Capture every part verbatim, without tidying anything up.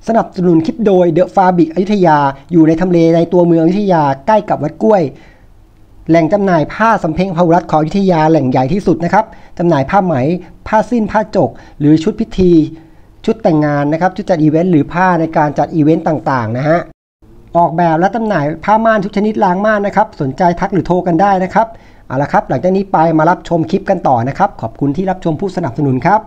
สนับสนุนคลิปโดยเดอะฟาบิกอยุธยาอยู่ในทำเลในตัวเมืองอยุธยาใกล้กับวัดกล้วยแหล่งจำหน่ายผ้าสำเพ็งพหุรัตน์ของอยุธยาแหล่งใหญ่ที่สุดนะครับจำหน่ายผ้าไหมผ้าสิ้นผ้าจกหรือชุดพิธีชุดแต่งงานนะครับชุดจัดอีเวนต์หรือผ้าในการจัดอีเวนต์ต่างๆนะฮะออกแบบและจำหน่ายผ้าม่านทุกชนิดล้างม่านนะครับสนใจทักหรือโทรกันได้นะครับเอาละครับหลังจากนี้ไปมารับชมคลิปกันต่อนะครับขอบคุณที่รับชมผู้สนับสนุนครับ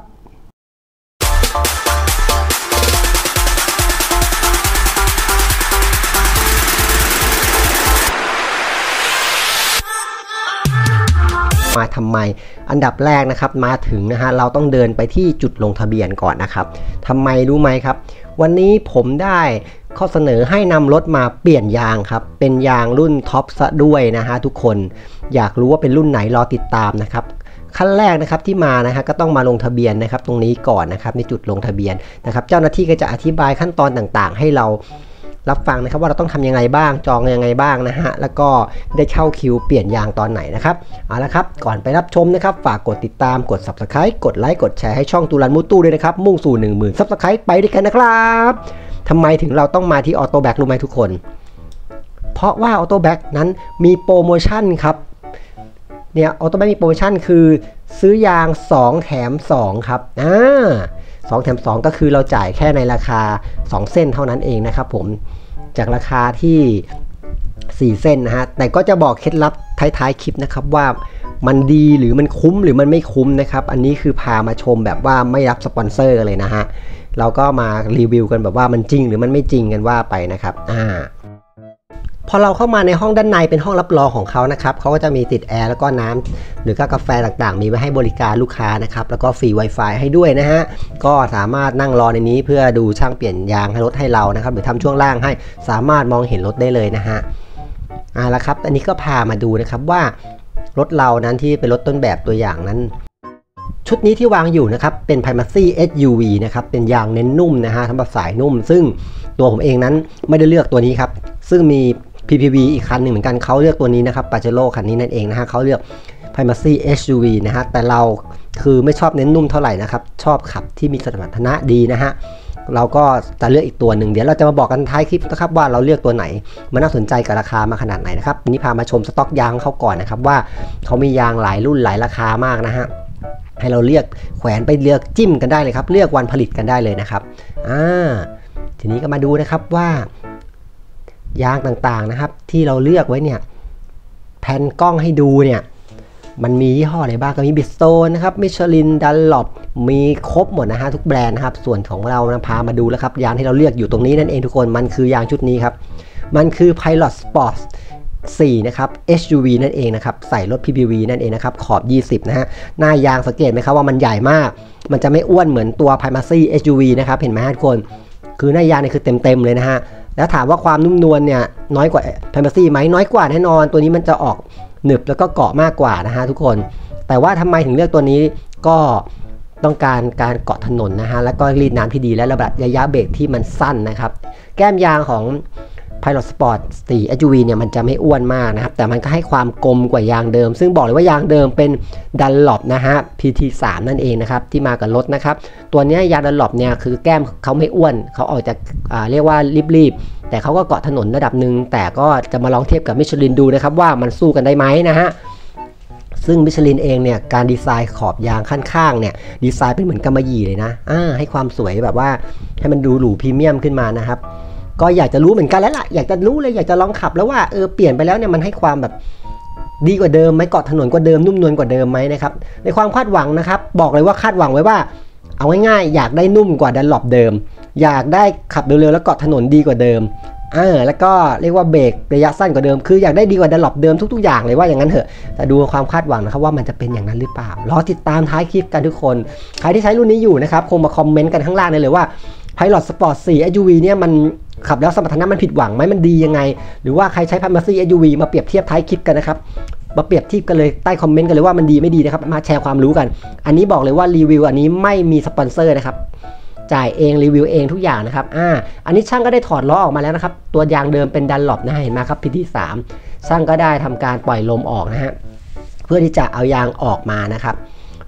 มาทำไมอันดับแรกนะครับมาถึงนะฮะเราต้องเดินไปที่จุดลงทะเบียนก่อนนะครับทำไมรู้ไหมครับวันนี้ผมได้ข้อเสนอให้นำรถมาเปลี่ยนยางครับเป็นยางรุ่นท็อปซะด้วยนะฮะทุกคนอยากรู้ว่าเป็นรุ่นไหนรอติดตามนะครับขั้นแรกนะครับที่มานะฮะก็ต้องมาลงทะเบียนนะครับตรงนี้ก่อนนะครับในจุดลงทะเบียนนะครับเจ้าหน้าที่ก็จะอธิบายขั้นตอนต่างๆให้เรารับฟังนะครับว่าเราต้องทำยังไงบ้างจองยังไงบ้างนะฮะแล้วก็ได้เข้าคิวเปลี่ยนยางตอนไหนนะครับเอาละครับก่อนไปรับชมนะครับฝากกดติดตามกด ซับสไครบ์ กดไลค์กดแชร์ให้ช่องตูรันมูตู้ด้วยนะครับมุ่งสู่ หนึ่งหมื่น ซับสไครบ์ไปด้วยกันนะครับทำไมถึงเราต้องมาที่ออโต้แบ็กรู้ไหมทุกคนเพราะว่าออโต้แบ็กนั้นมีโปรโมชั่นครับเนี่ยออโต้แบ็กมีโปรโมชั่นคือซื้อยางสองแถมสองครับอ่าสองแถมสองก็คือเราจ่ายแค่ในราคาสองเส้นเท่านั้นเองนะครับผมจากราคาที่สี่เส้นนะฮะแต่ก็จะบอกเคล็ดลับท้ายๆคลิปนะครับว่ามันดีหรือมันคุ้มหรือมันไม่คุ้มนะครับอันนี้คือพามาชมแบบว่าไม่รับสปอนเซอร์กันเลยนะฮะเราก็มารีวิวกันแบบว่ามันจริงหรือมันไม่จริงกันว่าไปนะครับอ่าพอเราเข้ามาในห้องด้านในเป็นห้องรับรองของเขานะครับเขาก็จะมีติดแอร์แล้วก็น้ำหรือก็กาแฟต่างๆมีไว้ให้บริการลูกค้านะครับแล้วก็ฟรี Wi-Fi ให้ด้วยนะฮะก็สามารถนั่งรอในนี้เพื่อดูช่างเปลี่ยนยางให้รถให้เรานะครับหรือทำช่วงล่างให้สามารถมองเห็นรถได้เลยนะฮะอ่าละครับอันนี้ก็พามาดูนะครับว่ารถเรานั้นที่เป็นรถต้นแบบตัวอย่างนั้นชุดนี้ที่วางอยู่นะครับเป็น Primacy เอส ยู วี นะครับเป็นยางเน้นนุ่มนะฮะสำหรับสายนุ่มซึ่งตัวผมเองนั้นไม่ได้เลือกตัวนี้ครับซึ่งมี พี พี วี อีกคันหนึ่งเหมือนกันเขาเลือกตัวนี้นะครับ Pajero คันนี้นั่นเองนะฮะเขาเลือก Primacy เอส ยู วี นะฮะแต่เราคือไม่ชอบเน้นนุ่มเท่าไหร่นะครับชอบขับที่มีสมรรถนะดีนะฮะเราก็จะเลือกอีกตัวหนึ่งเดี๋ยวเราจะมาบอกกันท้ายคลิปนะครับว่าเราเลือกตัวไหนมันน่าสนใจกับราคามาขนาดไหนนะครับวันนี้พามาชมสต็อกยางเขาก่อนนะครับว่าเขามียางหลายรุ่นหลายราคามากนะฮะให้เราเลือกแขวนไปเลือกจิ้มกันได้เลยครับเลือกวันผลิตกันได้เลยนะครับอ่าทีนี้ก็มาดูนะครับว่ายางต่างๆนะครับที่เราเลือกไว้เนี่ยแผ่นกล้องให้ดูเนี่ยมันมียี่ห้ออะไรบ้างก็มีบิสโตนนะครับมิชลินดัลลอปมีครบหมดนะฮะทุกแบรนด์นะครับส่วนของเรานะพามาดูแล้วครับยางที่เราเลือกอยู่ตรงนี้นั่นเองทุกคนมันคือยางชุดนี้ครับมันคือ Pilot Sport สี่นะครับ เอส ยู วี นั่นเองนะครับใส่รถ พี พี วี นั่นเองนะครับขอบยี่สิบนะฮะหน้ายางสังเกตไหมครับว่ามันใหญ่มากมันจะไม่อ้วนเหมือนตัว Primacy เอส ยู วี นะครับเห็นไหมทุกคนคือหน้ายางนี่คือเต็มๆเลยนะฮะแล้วถามว่าความนุ่มนวลเนี่ยน้อยกว่า Primacy ไหมน้อยกว่าแน่นอนตัวนี้มันจะออกหนึบแล้วก็เกาะมากกว่านะฮะทุกคนแต่ว่าทำไมถึงเลือกตัวนี้ก็ต้องการการเกาะถนนนะฮะแล้วก็รีดน้ำที่ดีและระดับระยะเบรกที่มันสั้นนะครับแก้มยางของ Pilot Sport สี่ เอส ยู วี เนี่ยมันจะไม่อ้วนมากนะครับแต่มันก็ให้ความกลมกว่ายางเดิมซึ่งบอกเลยว่ายางเดิมเป็น Dunlop นะฮะ พี ที สาม นั่นเองนะครับที่มากับรถนะครับตัวนี้ยาง Dunlop เนี่ยคือแก้มเขาไม่อ้วนเขาออกจากอ่าเรียกว่ารีบๆแต่เขาก็เกาะถนนระดับหนึ่งแต่ก็จะมาลองเทียบกับมิชลินดูนะครับว่ามันสู้กันได้ไหมนะฮะซึ่งมิชลินเองเนี่ยการดีไซน์ขอบยางข้างๆเนี่ยดีไซน์เป็นเหมือนกำมะหยี่เลยนะอ่าให้ความสวยแบบว่าให้มันดูหรูพรีเมียมขึ้นมานะครับก็อยากจะรู้เหมือนกันแล้วล่ะอยากจะรู้เลยอยากจะลองขับแล้วว่าเออเปลี่ยนไปแล้วเนี่ยมันให้ความแบบดีกว่าเดิมไหมเกาะถนนกว่าเดิมนุ่มนวลกว่าเดิมไหมนะครับในความคาดหวังนะครับบอกเลยว่าคาดหวังไว้ว่าเอาง่ายๆอยากได้นุ่มกว่าดันหลบเดิมอยากได้ขับเร็วๆแล้วเกาะถนนดีกว่าเดิมเออแล้วก็เรียกว่าเบรกระยะสั้นกว่าเดิมคืออยากได้ดีกว่าดันหลบเดิมทุกๆอย่างเลยว่าอย่างนั้นเถอะแต่ดูความคาดหวังนะครับว่ามันจะเป็นอย่างนั้นหรือเปล่ารอติดตามท้ายคลิปกันทุกคนใครที่ใช้รุ่นนี้อยู่นะครับคงมาคอมเมนต์กันข้างล่างได้เลยว่า Pilot Sport สี่ เอส ยู วี เนี่ยมันขับแล้วสมรรถนะมันผิดหวังไหมมันดียังไงหรือว่าใครใช้ Primacy เอส ยู วี มาเปรียบเทียบท้ายคลิปกันนะครับมาเปรียบเทียบกันเลยใต้คอมเมนต์กันเลยว่ามันดีไม่ดีนะครับมาแชร์ความรู้กันอันนี้บอกเลยว่ารีวิวอันนี้ไม่มีสปอนเซอร์นะครับจ่ายเองรีวิวเองทุกอย่างนะครับอ่าอันนี้ช่างก็ได้ถอดล้อออกมาแล้วนะครับตัวยางเดิมเป็นดันหลบนะเห็นไหมครับ พี ที สาม ช่างก็ได้ทำการปล่อยลมออกนะฮะเพื่อที่จะเอายางออกมานะครับ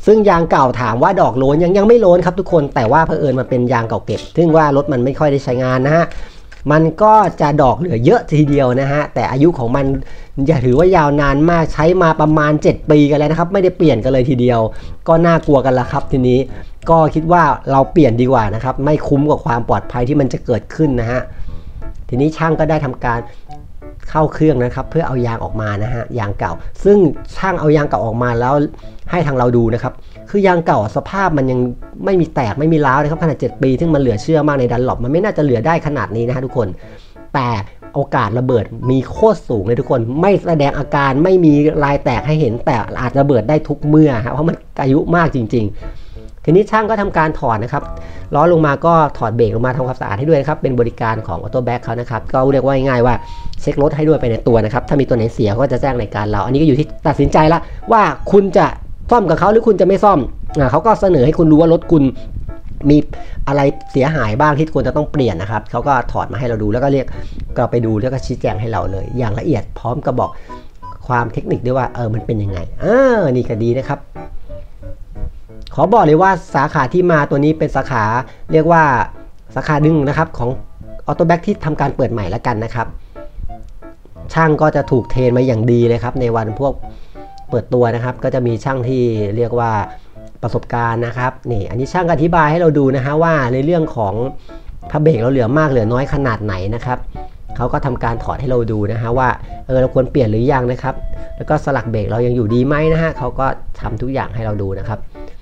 ซึ่งยางเก่าถามว่าดอกโลนยังยังไม่โลนครับทุกคนแต่ว่าเผอิญมันเป็นยางเก่าเก็บซึ่งว่ารถมันไม่ค่อยได้ใช้งานนะฮะมันก็จะดอกเหลือเยอะทีเดียวนะฮะแต่อายุของมันอย่าถือว่ายาวนานมากใช้มาประมาณเจ็ดปีกันแล้วนะครับไม่ได้เปลี่ยนกันเลยทีเดียวก็น่ากลัวกันละครับทีนี้ก็คิดว่าเราเปลี่ยนดีกว่านะครับไม่คุ้มกับความปลอดภัยที่มันจะเกิดขึ้นนะฮะทีนี้ช่างก็ได้ทำการเข้าเครื่องนะครับเพื่อเอายางออกมานะฮะยางเก่าซึ่งช่างเอายางเก่าออกมาแล้วให้ทางเราดูนะครับคือยางเก่าสภาพมันยังไม่มีแตกไม่มีร้าวนะครับขนาดเจ็ดปีซึ่งมันเหลือเชื่อมากในดันหลบมันไม่น่าจะเหลือได้ขนาดนี้นะฮะทุกคนแต่โอกาสระเบิดมีโคตรสูงเลยทุกคนไม่แสดงอาการไม่มีรอยแตกให้เห็นแต่อาจระเบิดได้ทุกเมื่อครับเพราะมันอายุมากจริงๆทีนี้ช่างก็ทำการถอดนะครับล้อลงมาก็ถอดเบรกลงมาทำความสะอาดให้ด้วยนะครับเป็นบริการของ Autobac เขานะครับก็เรียกว่าง่ายๆว่าเช็ครถให้ด้วยไปในตัวนะครับถ้ามีตัวไหนเสียก็จะแจ้งรายการเราอันนี้ก็อยู่ที่ตัดสินใจละว่าคุณจะซ่อมกับเขาหรือคุณจะไม่ซ่อมเขาก็เสนอให้คุณรู้ว่ารถคุณมีอะไรเสียหายบ้างที่ควรจะต้องเปลี่ยนนะครับเขาก็ถอดมาให้เราดูแล้วก็เรียกเราไปดูแล้วก็ชี้แจงให้เราเลยอย่างละเอียดพร้อมกับบอกความเทคนิคด้วยว่าเออมันเป็นยังไงอ่านี่ก็ดีนะครับขอบอกเลยว่าสาขาที่มาตัวนี้เป็นสาขาเรียกว่าสาขาดึงนะครับของ Autobac ที่ทำการเปิดใหม่แล้วกันนะครับช่างก็จะถูกเทรนมาอย่างดีเลยครับในวันพวกเปิดตัวนะครับก็จะมีช่างที่เรียกว่าประสบการณ์นะครับนี่อันนี้ช่างอธิบายให้เราดูนะฮะว่าในเรื่องของผ้าเบรกเราเหลือมากเหลือน้อยขนาดไหนนะครับเขาก็ทำการถอดให้เราดูนะฮะว่าเออเราควรเปลี่ยนหรือยังนะครับแล้วก็สลักเบรกเรายังอยู่ดีไหมนะฮะเขาก็ทำทุกอย่างให้เราดูนะครับ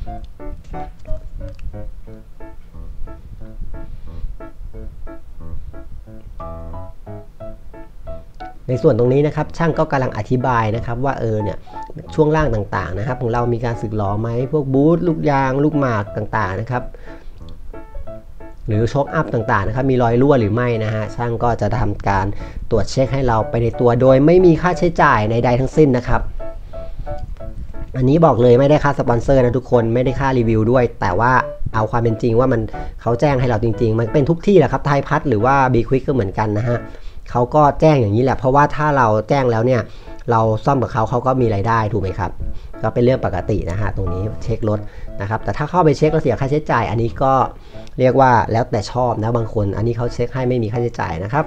ในส่วนตรงนี้นะครับช่างก็กำลังอธิบายนะครับว่าเออเนี่ยช่วงล่างต่างๆนะครับของเรามีการสึกหรอไหมพวกบูทลูกยางลูกหมากต่างๆนะครับหรือช็อคอัพต่างๆนะครับมีรอยรั่วหรือไม่นะฮะช่างก็จะทำการตรวจเช็คให้เราไปในตัวโดยไม่มีค่าใช้จ่ายในใดทั้งสิ้นนะครับอันนี้บอกเลยไม่ได้ค่าสปอนเซอร์นะทุกคนไม่ได้ค่ารีวิวด้วยแต่ว่าเอาความเป็นจริงว่ามันเขาแจ้งให้เราจริงๆมันเป็นทุกที่แหละครับไทยพัทหรือว่าบีควิกก็เหมือนกันนะฮะเขาก็แจ้งอย่างนี้แหละเพราะว่าถ้าเราแจ้งแล้วเนี่ยเราซ่อมกับเขาเขาก็มีรายได้ถูกไหมครับก็เป็นเรื่องปกตินะฮะตรงนี้เช็ครถนะครับแต่ถ้าเข้าไปเช็คแล้วเสียค่าใช้จ่ายอันนี้ก็เรียกว่าแล้วแต่ชอบนะบางคนอันนี้เขาเช็คให้ไม่มีค่าใช้จ่ายนะครับ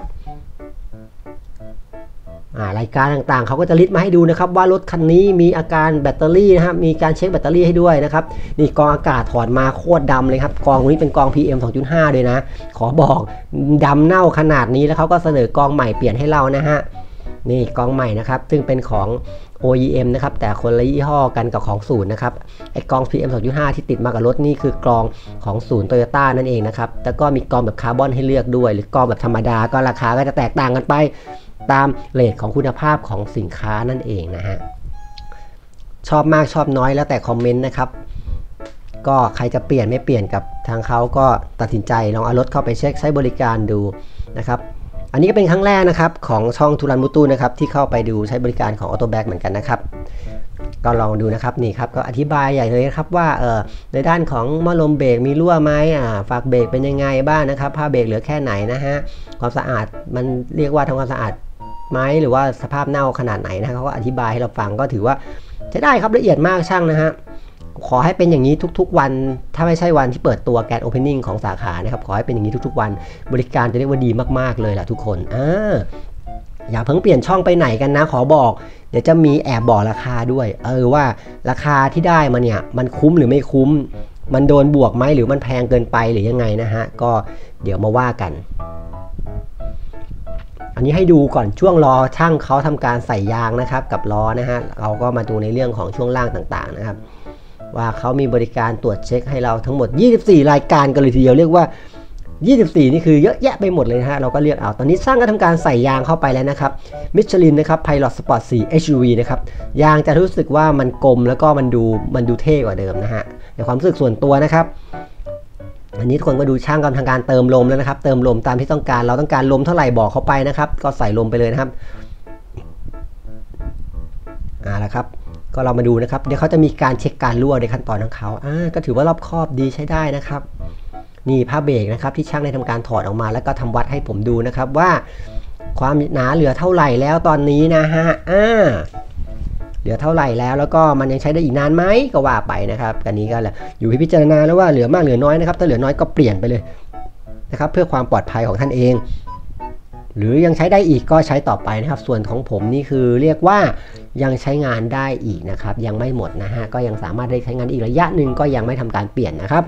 รายการต่างๆเขาก็จะลิสต์มาให้ดูนะครับว่ารถคันนี้มีอาการแบตเตอรี่นะครับมีการเช็คแบตเตอรี่ให้ด้วยนะครับนี่กรองอากาศถอดมาโคตรดำเลยครับกรองตรงนี้เป็นกรอง พี เอ็ม สองจุดห้า เลยนะขอบอกดำเน่าขนาดนี้แล้วเขาก็เสนอกรองใหม่เปลี่ยนให้เรานะฮะนี่กรองใหม่นะครับซึ่งเป็นของ โอ อี เอ็ม นะครับแต่คนละยี่ห้อกันกับของศูนย์นะครับไอ้กรอง พี เอ็ม สองจุดห้า ที่ติดมากับรถนี่คือกรองของศูนย์โตโยต้านั่นเองนะครับแล้วก็มีกรองแบบคาร์บอนให้เลือกด้วยหรือกรองแบบธรรมดาก็ราคาก็จะแตกต่างกันไปตามเรทของคุณภาพของสินค้านั่นเองนะฮะชอบมากชอบน้อยแล้วแต่คอมเมนต์นะครับก็ใครจะเปลี่ยนไม่เปลี่ยนกับทางเขาก็ตัดสินใจลองเอารถเข้าไปเช็คใช้บริการดูนะครับอันนี้ก็เป็นครั้งแรกนะครับของช่องทุรันมุตุนะครับที่เข้าไปดูใช้บริการของ Autobac เหมือนกันนะครับก็ลองดูนะครับนี่ครับก็อธิบายใหญ่เลยครับว่าเออในด้านของหม้อลมเบรกมีรั่วไหมอ่าฝากเบรกเป็นยังไงบ้างนะครับผ้าเบรกเหลือแค่ไหนนะฮะความสะอาดมันเรียกว่าทำความสะอาดไหมหรือว่าสภาพเน่าขนาดไหนนะเขาก็อธิบายให้เราฟังก็ถือว่าใช้ได้ครับละเอียดมากช่างนะฮะขอให้เป็นอย่างนี้ทุกๆวันถ้าไม่ใช่วันที่เปิดตัวแกรนด์โอเพนนิ่งของสาขานะครับขอให้เป็นอย่างนี้ทุกๆวันบริการจะเรียกว่าดีมากๆเลยแหละทุกคนอ่าอย่าเพิ่งเปลี่ยนช่องไปไหนกันนะขอบอกเดี๋ยวจะมีแอบบอกราคาด้วยเออว่าราคาที่ได้มาเนี่ยมันคุ้มหรือไม่คุ้มมันโดนบวกไหมหรือมันแพงเกินไปหรือยังไงนะฮะก็เดี๋ยวมาว่ากันอันนี้ให้ดูก่อนช่วงล้อช่างเขาทำการใส่ยางนะครับกับล้อนะฮะเราก็มาดูในเรื่องของช่วงล่างต่างๆนะครับว่าเขามีบริการตรวจเช็คให้เราทั้งหมดยี่สิบสี่รายการกันเลยทีเดียวเรียกว่ายี่สิบสี่นี่คือเยอะแยะไปหมดเลยนะฮะเราก็เรียกเอาตอนนี้ช่างก็ทำการใส่ยางเข้าไปแล้วนะครับมิชลินนะครับ Pilot Sport โฟร์ เอช ยู วี นะครับยางจะรู้สึกว่ามันกลมแล้วก็มันดูมันดูเท่กว่าเดิมนะฮะในความรู้สึกส่วนตัวนะครับอันนี้ทุกคนก็ดูช่างกำลังทำการเติมลมแล้วนะครับเติมลมตามที่ต้องการเราต้องการลมเท่าไหร่บอกเขาไปนะครับก็ใส่ลมไปเลยนะครับอ่าแล้วครับก็เรามาดูนะครับเดี๋ยวเขาจะมีการเช็คการรั่วในขั้นตอนของเขาอ่าก็ถือว่ารอบคอบดีใช้ได้นะครับนี่ผ้าเบรกนะครับที่ช่างได้ทำการถอดออกมาแล้วก็ทำวัดให้ผมดูนะครับว่าความหนาเหลือเท่าไหร่แล้วตอนนี้นะฮะอ่าเหลือเท่าไหร่แล้วแล้วก็มันยังใช้ได้อีกนานไหมก็ว่าไปนะครับอันนี้ก็อยู่ที่พิจารณาแล้วว่าเหลือมากเหลือน้อยนะครับถ้าเหลือน้อยก็เปลี่ยนไปเลยนะครับเพื่อความปลอดภัยของท่านเองหรือยังใช้ได้อีกก็ใช้ต่อไปนะครับส่วนของผมนี่คือเรียกว่ายังใช้งานได้อีกนะครับยังไม่หมดนะฮะก็ยังสามารถได้ใช้งานอีกระยะหนึ่งก็ยังไม่ทำการเปลี่ยนนะครับ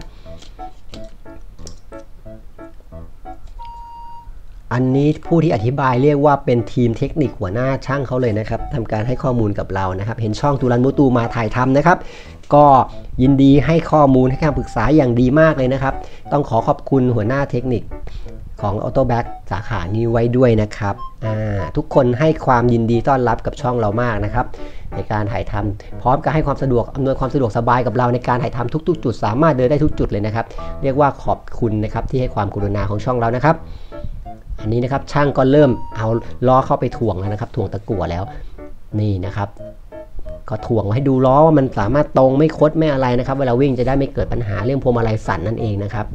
อันนี้ผู้ที่อธิบายเรียกว่าเป็นทีมเทคนิคหัวหน้าช่างเขาเลยนะครับทำการให้ข้อมูลกับเรานะครับเห็นช่องตูรันมูตูมาถ่ายทำนะครับก็ยินดีให้ข้อมูลให้คำปรึกษาอย่างดีมากเลยนะครับต้องขอขอบคุณหัวหน้าเทคนิคของ AutoBack สาขานี้ไว้ด้วยนะครับทุกคนให้ความยินดีต้อนรับกับช่องเรามากนะครับในการถ่ายทำพร้อมกับให้ความสะดวกอำนวยความสะดวกสบายกับเราในการถ่ายทำทุกๆจุดสามารถเดินได้ทุกจุดเลยนะครับเรียกว่าขอบคุณนะครับที่ให้ความกรุณาของช่องเรานะครับอันนี้นะครับช่างก็เริ่มเอาล้อเข้าไปถ่วงแล้วนะครับถ่วงตะกั่วแล้วนี่นะครับก็ถ่วงให้ดูล้อว่ามันสามารถตรงไม่คดไม่อะไรนะครับเวลาวิ่งจะได้ไม่เกิดปัญหาเรื่องพวงมาลัยสั่นนั่นเองนะครับ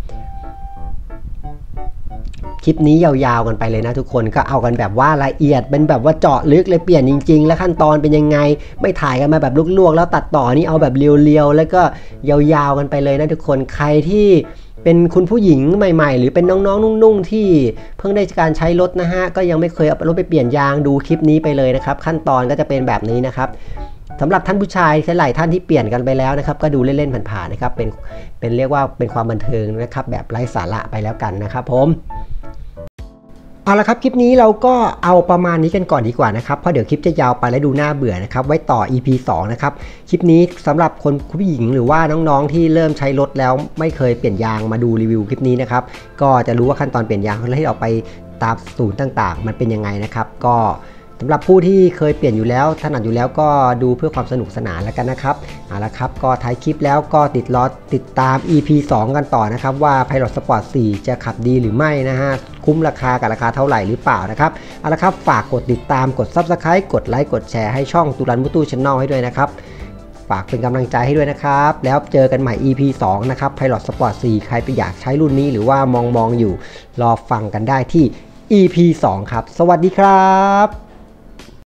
คลิปนี้ยาวๆกันไปเลยนะทุกคนก็เอากันแบบว่าละเอียดเป็นแบบว่าเจาะลึกเลยเปลี่ยนจริงๆแล้วขั้นตอนเป็นยังไงไม่ถ่ายกันมาแบบลวกๆแล้วตัดต่อนี่เอาแบบเรียวๆแล้วก็ยาวๆกันไปเลยนะทุกคนใครที่เป็นคุณผู้หญิงใหม่ๆหรือเป็นน้องๆนุ่งๆที่เพิ่งได้การใช้รถนะฮะก็ยังไม่เคยเอารถไปเปลี่ยนยางดูคลิปนี้ไปเลยนะครับขั้นตอนก็จะเป็นแบบนี้นะครับสำหรับท่านผู้ชายหลายท่านที่เปลี่ยนกันไปแล้วนะครับก็ดูเล่นๆผ่านๆนะครับเป็นเป็นเรียกว่าเป็นความบันเทิงนะครับแบบไร้สาระไปแล้วกันนะครับผมเอาละครับคลิปนี้เราก็เอาประมาณนี้กันก่อนดีกว่านะครับเพราะเดี๋ยวคลิปจะยาวไปและดูน่าเบื่อนะครับไว้ต่อ อี พี สองนะครับคลิปนี้สำหรับคนผู้หญิงหรือว่าน้องๆที่เริ่มใช้รถแล้วไม่เคยเปลี่ยนยางมาดูรีวิวคลิปนี้นะครับก็จะรู้ว่าขั้นตอนเปลี่ยนยางแล้วให้ออกไปตามศูนย์ต่างๆมันเป็นยังไงนะครับก็สำหรับผู้ที่เคยเปลี่ยนอยู่แล้วถนัดอยู่แล้วก็ดูเพื่อความสนุกสนานแล้วกันนะครับเอาละครับก็ท้ายคลิปแล้วก็ติดรอติดตาม อี พี สอง กันต่อนะครับว่า Pilot Sport สี่จะขับดีหรือไม่นะฮะคุ้มราคากับราคาเท่าไหร่หรือเปล่านะครับเอาละครับฝากกดติดตามกด ซับสไครบ์ กดไลค์กดแชร์ให้ช่องตูรันมูตู Channel ให้ด้วยนะครับฝากเป็นกำลังใจให้ด้วยนะครับแล้วเจอกันใหม่ อี พี สอง นะครับ Pilot Sport สี่ใครไปอยากใช้รุ่นนี้หรือว่ามองมองอยู่รอฟังกันได้ที่ อี พี สอง ครับสวัสดีครับ